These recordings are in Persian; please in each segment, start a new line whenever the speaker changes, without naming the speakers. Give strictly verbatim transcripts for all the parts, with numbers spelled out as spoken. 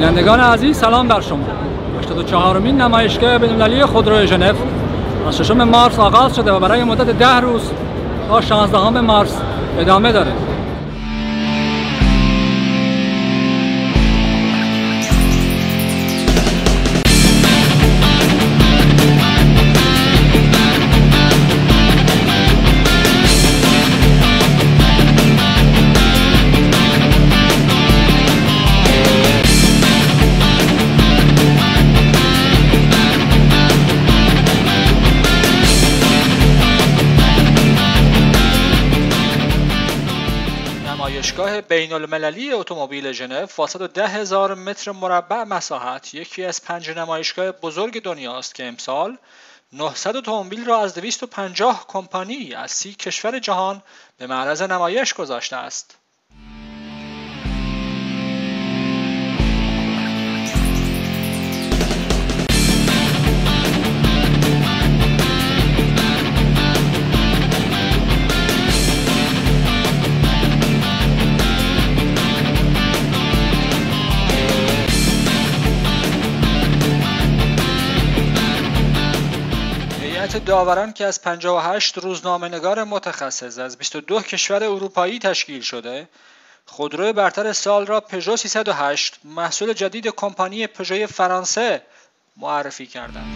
بینندگان عزیز سلام بر شما. هشتاد و چهارمین نمایشگاه بین‌المللی خودرو ژنو از ششم مارس آغاز شده و برای مدت ده روز تا شانزدهم مارس ادامه داره.
نمایشگاه بین‌المللی اتومبیل ژنو با صد و ده هزار متر مربع مساحت یکی از پنج نمایشگاه بزرگ دنیاست که امسال نهصد اتومبیل را از دویست و پنجاه کمپانی از سی کشور جهان به معرض نمایش گذاشته است. هیئت داوران که از پنجاه و هشت روزنامه‌نگار متخصص از بیست و دو کشور اروپایی تشکیل شده، خودرو برتر سال را پژو سیصد و هشت محصول جدید کمپانی پژو فرانسه معرفی کردند.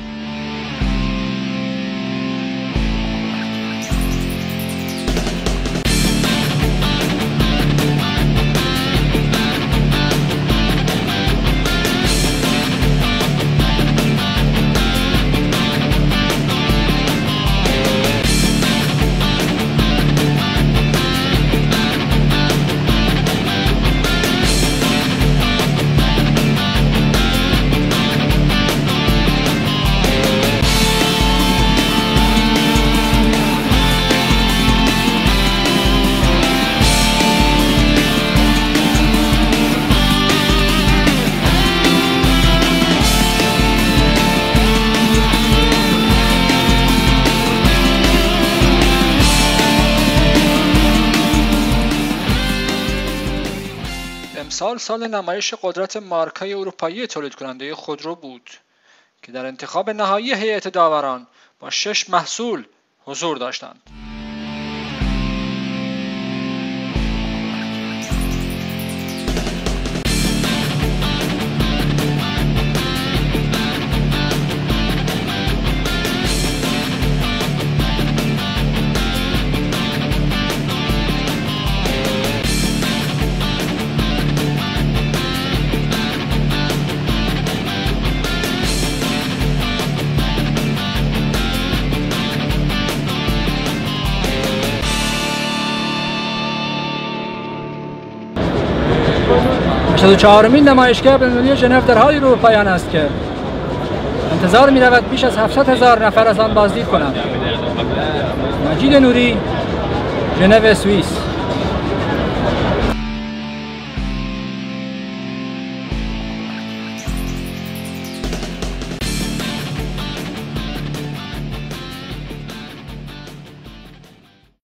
امسال سال نمایش قدرت مارک‌های اروپایی تولید کننده خودرو بود که در انتخاب نهایی هیئت داوران با شش محصول حضور داشتند.
هشتاد و چهارمین نمایشگاه بین‌المللی ژنو در حال رو به پایان است که انتظار می رود بیش از هفتصد هزار نفر از آن بازدید کنند. مجید نوری، ژنو، سوئیس.